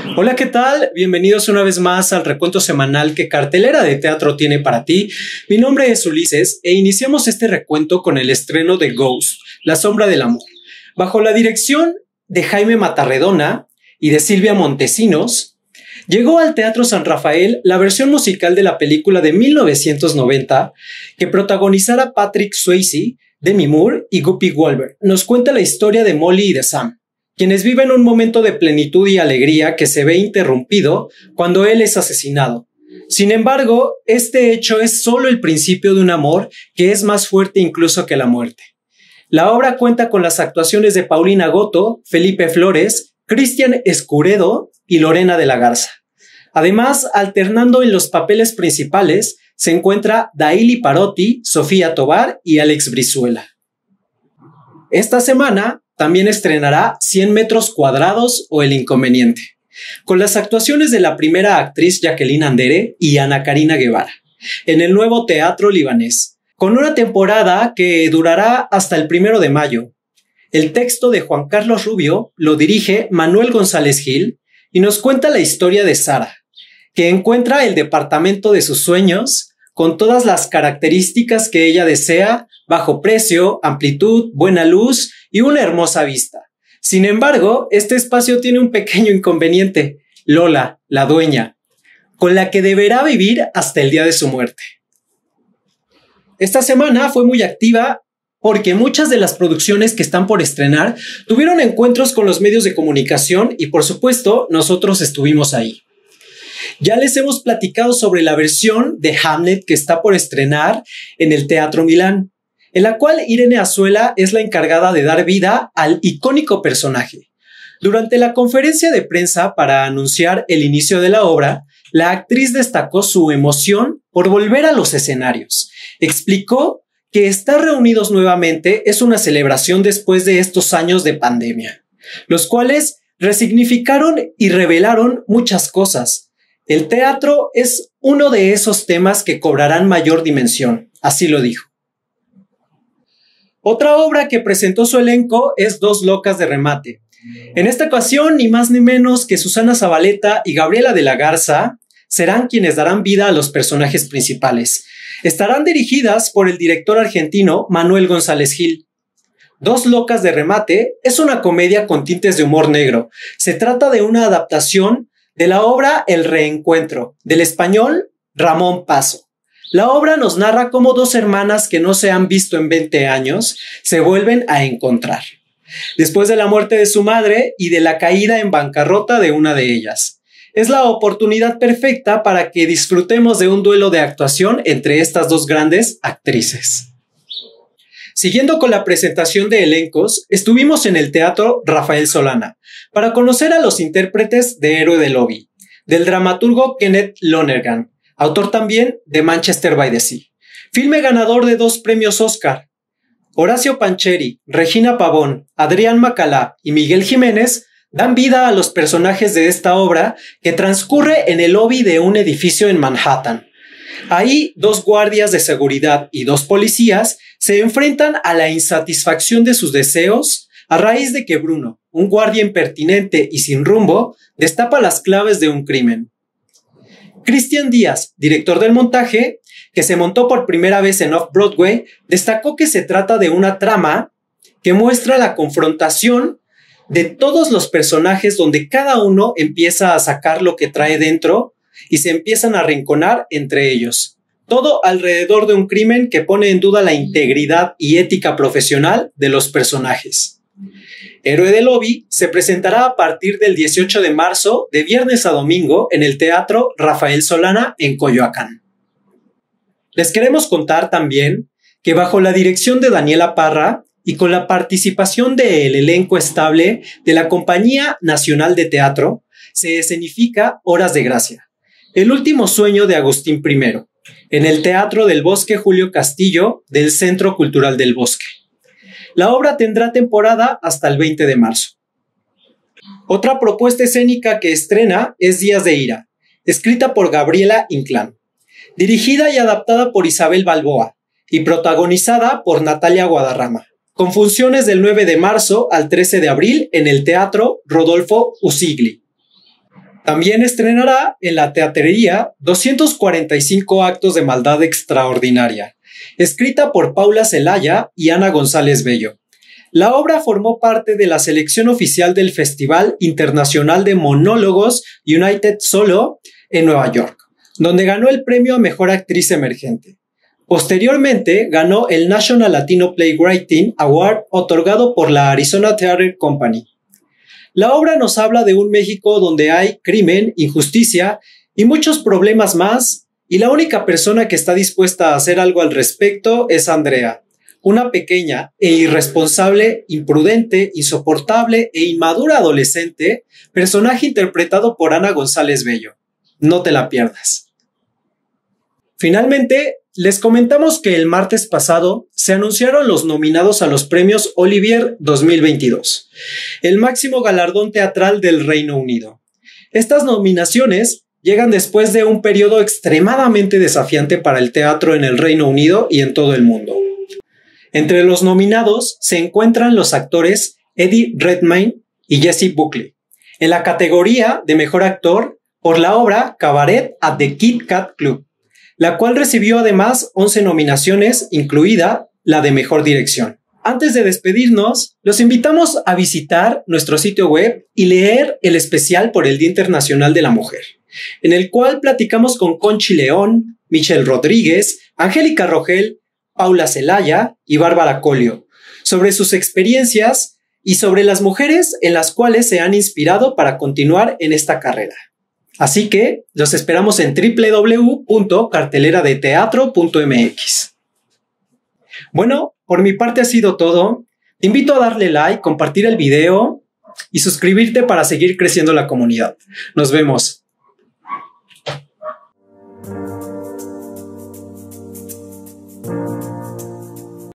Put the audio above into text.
Hola, ¿qué tal? Bienvenidos una vez más al recuento semanal que Cartelera de Teatro tiene para ti. Mi nombre es Ulises e iniciamos este recuento con el estreno de Ghost, La sombra del amor. Bajo la dirección de Jaime Matarredona y de Silvia Montesinos, llegó al Teatro San Rafael la versión musical de la película de 1990 que protagonizara Patrick Swayze, Demi Moore y Guppy Goldberg. Nos cuenta la historia de Molly y de Sam, quienes viven un momento de plenitud y alegría que se ve interrumpido cuando él es asesinado. Sin embargo, este hecho es solo el principio de un amor que es más fuerte incluso que la muerte. La obra cuenta con las actuaciones de Paulina Goto, Felipe Flores, Cristian Escuredo y Lorena de la Garza. Además, alternando en los papeles principales, se encuentra Daily Parotti, Sofía Tovar y Alex Brizuela. Esta semana también estrenará 100 metros cuadrados o El inconveniente, con las actuaciones de la primera actriz Jacqueline Andere y Ana Karina Guevara, en el nuevo Teatro Libanés, con una temporada que durará hasta el 1 de mayo. El texto de Juan Carlos Rubio lo dirige Manuel González Gil y nos cuenta la historia de Sara, que encuentra el departamento de sus sueños con todas las características que ella desea, bajo precio, amplitud, buena luz y una hermosa vista. Sin embargo, este espacio tiene un pequeño inconveniente: Lola, la dueña, con la que deberá vivir hasta el día de su muerte. Esta semana fue muy activa porque muchas de las producciones que están por estrenar tuvieron encuentros con los medios de comunicación y, por supuesto, nosotros estuvimos ahí. Ya les hemos platicado sobre la versión de Hamlet que está por estrenar en el Teatro Milán, en la cual Irene Azuela es la encargada de dar vida al icónico personaje. Durante la conferencia de prensa para anunciar el inicio de la obra, la actriz destacó su emoción por volver a los escenarios. Explicó que estar reunidos nuevamente es una celebración después de estos años de pandemia, los cuales resignificaron y revelaron muchas cosas. El teatro es uno de esos temas que cobrarán mayor dimensión, así lo dijo. Otra obra que presentó su elenco es Dos locas de remate. En esta ocasión, ni más ni menos que Susana Zabaleta y Gabriela de la Garza serán quienes darán vida a los personajes principales. Estarán dirigidas por el director argentino Manuel González Gil. Dos locas de remate es una comedia con tintes de humor negro. Se trata de una adaptación de la obra El reencuentro, del español Ramón Paso. La obra nos narra cómo dos hermanas que no se han visto en 20 años se vuelven a encontrar, después de la muerte de su madre y de la caída en bancarrota de una de ellas. Es la oportunidad perfecta para que disfrutemos de un duelo de actuación entre estas dos grandes actrices. Siguiendo con la presentación de elencos, estuvimos en el Teatro Rafael Solana para conocer a los intérpretes de Héroe de Lobby, del dramaturgo Kenneth Lonergan, autor también de Manchester by the Sea, filme ganador de 2 premios Oscar. Horacio Pancheri, Regina Pavón, Adrián Macalá y Miguel Jiménez dan vida a los personajes de esta obra que transcurre en el lobby de un edificio en Manhattan. Ahí, 2 guardias de seguridad y 2 policías se enfrentan a la insatisfacción de sus deseos a raíz de que Bruno, un guardia impertinente y sin rumbo, destapa las claves de un crimen. Cristian Díaz, director del montaje, que se montó por primera vez en Off-Broadway, destacó que se trata de una trama que muestra la confrontación de todos los personajes donde cada uno empieza a sacar lo que trae dentro y se empiezan a arrinconar entre ellos. Todo alrededor de un crimen que pone en duda la integridad y ética profesional de los personajes. Héroe de Lobby se presentará a partir del 18 de marzo, de viernes a domingo, en el Teatro Rafael Solana en Coyoacán. Les queremos contar también que bajo la dirección de Daniela Parra y con la participación del elenco estable de la Compañía Nacional de Teatro, se escenifica Horas de Gracia, el último sueño de Agustín I, en el Teatro del Bosque Julio Castillo del Centro Cultural del Bosque. La obra tendrá temporada hasta el 20 de marzo. Otra propuesta escénica que estrena es Días de Ira, escrita por Gabriela Inclán, dirigida y adaptada por Isabel Balboa y protagonizada por Natalia Guadarrama, con funciones del 9 de marzo al 13 de abril en el Teatro Rodolfo Usigli. También estrenará en la teatrería 245 actos de maldad extraordinaria, escrita por Paula Celaya y Ana González Bello. La obra formó parte de la selección oficial del Festival Internacional de Monólogos United Solo en Nueva York, donde ganó el premio a Mejor Actriz Emergente. Posteriormente, ganó el National Latino Playwriting Award otorgado por la Arizona Theatre Company. La obra nos habla de un México donde hay crimen, injusticia y muchos problemas más, y la única persona que está dispuesta a hacer algo al respecto es Andrea, una pequeña e irresponsable, imprudente, insoportable e inmadura adolescente, personaje interpretado por Ana González Bello. No te la pierdas. Finalmente, les comentamos que el martes pasado se anunciaron los nominados a los premios Olivier 2022, el máximo galardón teatral del Reino Unido. Estas nominaciones llegan después de un periodo extremadamente desafiante para el teatro en el Reino Unido y en todo el mundo. Entre los nominados se encuentran los actores Eddie Redmayne y Jessie Buckley, en la categoría de Mejor Actor por la obra Cabaret at the Kit Kat Club, la cual recibió además 11 nominaciones, incluida la de Mejor Dirección. Antes de despedirnos, los invitamos a visitar nuestro sitio web y leer el especial por el Día Internacional de la Mujer, en el cual platicamos con Conchi León, Michelle Rodríguez, Angélica Rogel, Paula Celaya y Bárbara Colio, sobre sus experiencias y sobre las mujeres en las cuales se han inspirado para continuar en esta carrera. Así que los esperamos en www.carteleradeteatro.mx. Bueno, por mi parte ha sido todo. Te invito a darle like, compartir el video y suscribirte para seguir creciendo la comunidad. Nos vemos.